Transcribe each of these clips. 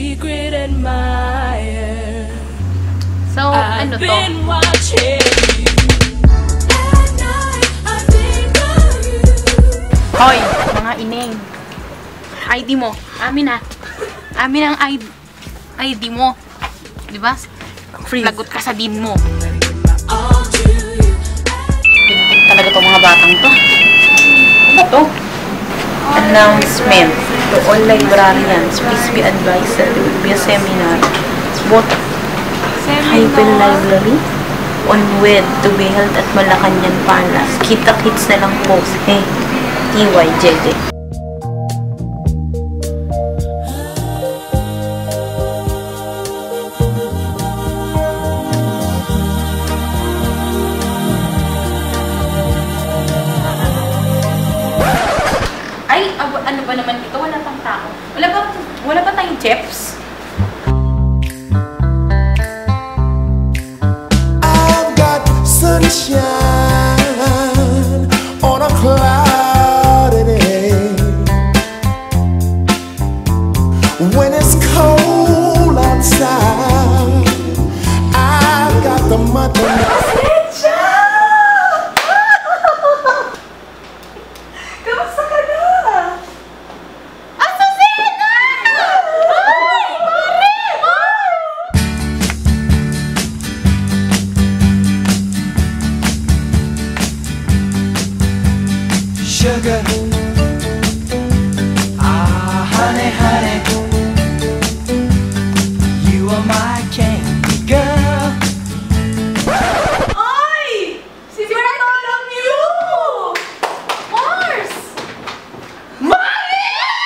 secret admirer. So, ano to? Hoy, mga ineng. ID mo. Amin na. Amin ang ID mo. Diba? Lagot ka sa din mo. Pinating talaga itong mga batang to. Ano to? Announcement. To all librarians, please be advised that there will be a seminar. What? Hyper Library? On WED to be held at Malacanang Palace. Kita-kits na lang po. TY Jeje. Ay, ano ba naman dito? Wala pang tao. Wala ba tayong chefs? I've got sunshine on a cloudy day. When it's cold outside, I've got the mother. Sugar, honey, honey, you are my candy girl. Ay! Si Bartholomew! Mars! Mari!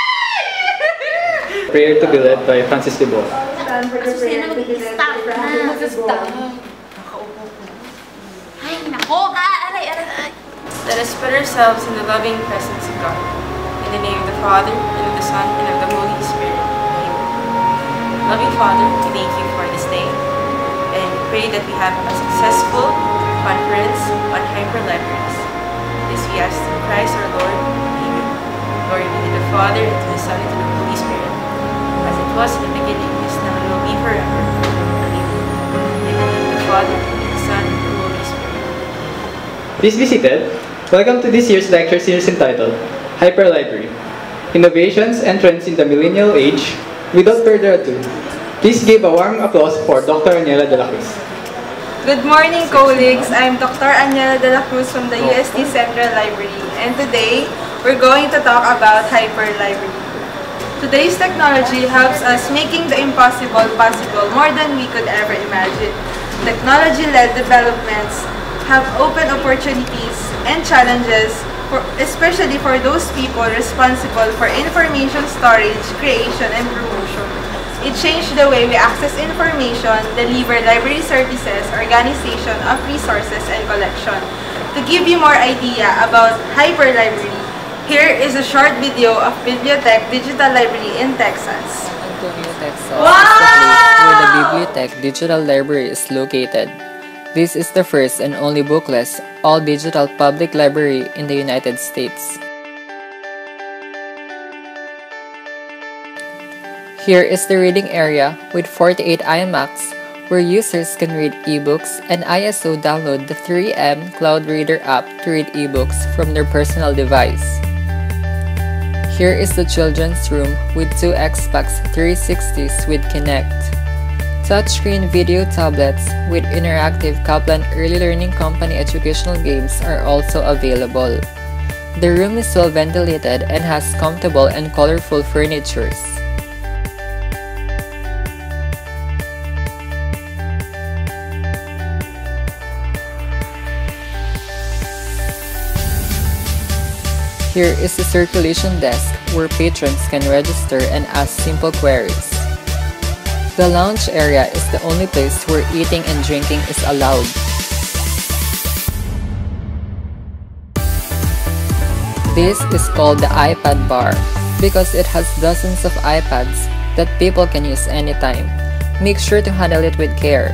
Prayer to be led by Francis de Boer. Asusena mag-staff na. Mag-staff. Nakaupo ko. Ay, nako! Aray! Let us put ourselves in the loving presence of God. In the name of the Father, and of the Son, and of the Holy Spirit. Amen. Loving Father, we thank you for this day, and we pray that we have a successful conference on hyperlibraries. This we ask through Christ our Lord. Amen. Glory be to the Father, and to the Son, and to the Holy Spirit, as it was in the beginning, is now, and will be forever. Amen. In the name of the Father, and of the Son, and of the Holy Spirit. Please be seated. Welcome to this year's lecture series entitled Hyperlibrary, Innovations and Trends in the Millennial Age. Without further ado, please give a warm applause for Dr. Aniela de la Cruz. Good morning, colleagues. I'm Dr. Aniela de la Cruz from the UST Central Library, and today we're going to talk about hyperlibrary. Today's technology helps us making the impossible possible more than we could ever imagine. Technology-led developments have opened opportunities and challenges, especially for those people responsible for information storage, creation, and promotion. It changed the way we access information, deliver library services, organization of resources, and collection. To give you more idea about hyperlibrary, here is a short video of Bibliotech Digital Library in Texas. Antonio, Texas is the place where the Bibliotech Digital Library is located. This is the first and only bookless, all-digital public library in the United States. Here is the reading area with 48 iMacs, where users can read ebooks and ISO download the 3M Cloud Reader app to read ebooks from their personal device. Here is the children's room with 2 Xbox 360s with Kinect. Touchscreen video tablets with interactive Kaplan Early Learning Company educational games are also available. The room is well ventilated and has comfortable and colorful furnitures. Here is the circulation desk where patrons can register and ask simple queries. The lounge area is the only place where eating and drinking is allowed. This is called the iPad bar because it has dozens of iPads that people can use anytime. Make sure to handle it with care.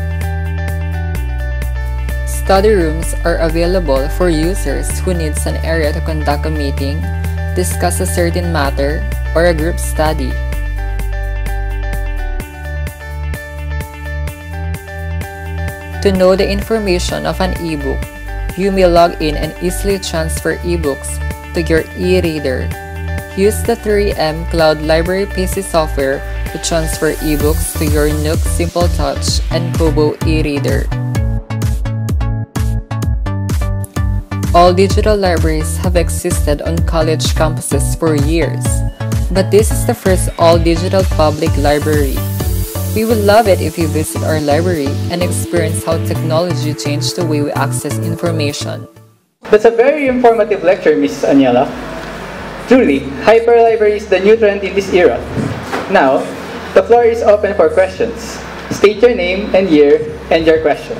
Study rooms are available for users who needs an area to conduct a meeting, discuss a certain matter, or a group study. To know the information of an ebook, you may log in and easily transfer ebooks to your e-reader. Use the 3M Cloud Library PC software to transfer ebooks to your Nook Simple Touch and Kobo e-reader. All digital libraries have existed on college campuses for years, but this is the first all-digital public library. We would love it if you visit our library and experience how technology changed the way we access information. That's a very informative lecture, Mrs. Aniela. Truly, hyperlibrary is the new trend in this era. Now, the floor is open for questions. State your name and year and your question.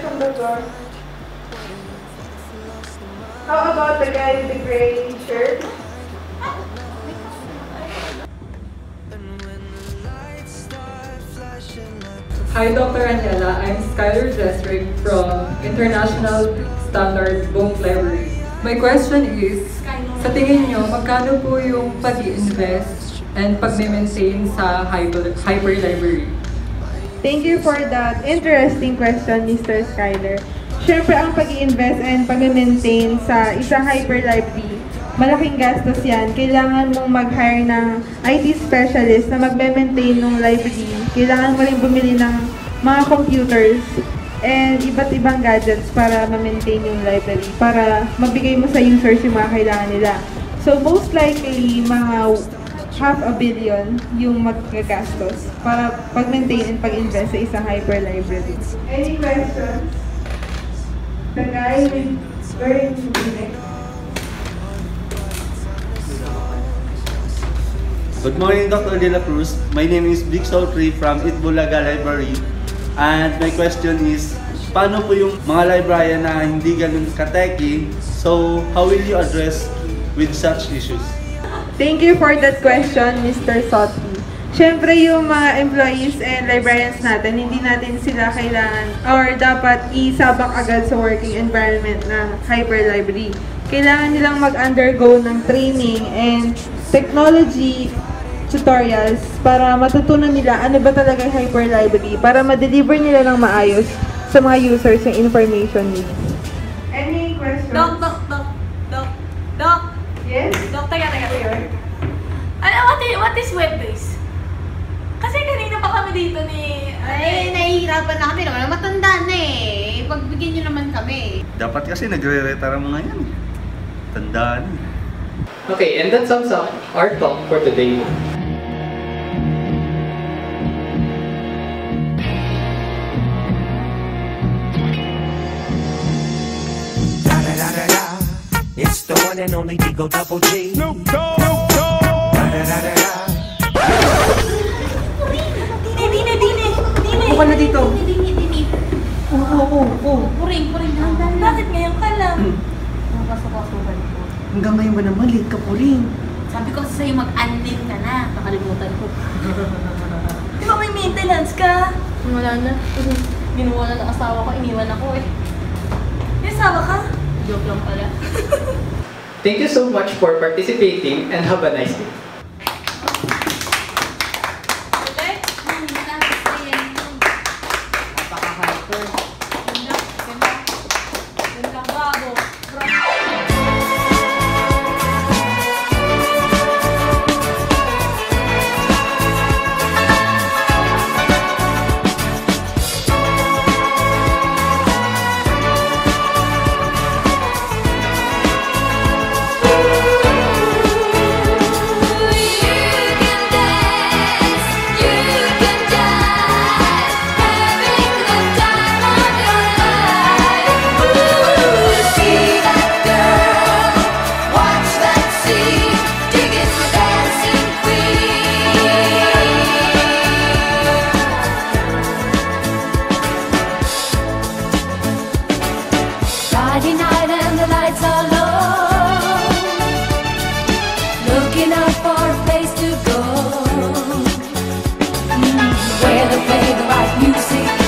How about the guy with the gray shirt? Hi, Dr. Aniela. I'm Skylar Desrick from International Standard Book Library. My question is, sa tingin nyo, magkano po yung pag-i-invest and pag-maintain sa hyperlibrary? Thank you for that interesting question, Mr. Skyler. Siyempre, ang pag-i-invest and pag-maintain sa isang hyperlibrary, malaking gastos yan. Kailangan mong mag-hire ng IT specialist na mag-maintain ng library. Kailangan mo rin bumili ng mga computers and iba't ibang gadgets para ma-maintain yung library, para mabigay mo sa users yung mga kailangan nila. So, most likely, mga $500 million yung magagastos para pag-maintain and pag-invest sa isang hyperlibrary. Any questions? The guy with wearing neck. Good morning, Dr. De La Cruz. My name is Vic Sautri from Itbulaga Library. And my question is, paano po yung mga librarian na hindi ganun kateki? So, how will you address with such issues? Thank you for that question, Mr. Sautri. Siyempre, yung mga employees and librarians natin, hindi natin sila kailangan or dapat isabak agad sa working environment ng hyperlibrary. Kailangan nilang mag-undergo ng training and technology tutorials para matutunan nila ano ba talaga yung hyperlibrary para ma-deliver nila ng maayos sa mga users yung information needs. Any questions? Doc. Yes? Doc, taga. What is web-based? Kasi kanina pa kami dito ni... nahihirapan na kami naman. Matanda na eh. Pagbigyan nyo naman kami. Dapat kasi nagre-retara mga yan. Tandaan. Okay, and that sums up our talk for today. It's the one and only Digo Double G. Snoop Dogg. Buka na dito. Dini. Puring. Bakit ngayon ka lang? Nakasukasukan ko. Hanggang ngayon ba naman, late ka po rin. Sabi ko sa'yo mag-unlil ka na. Nakalimutan ko. Di ba may maintenance ka? Wala na. Ginawa na ng asawa ko, iniwan ako eh. May asawa ka? Joke lang pala. Thank you so much for participating and have a nice day. Friday night and the lights are low, looking out for a place to go, where they play the right music.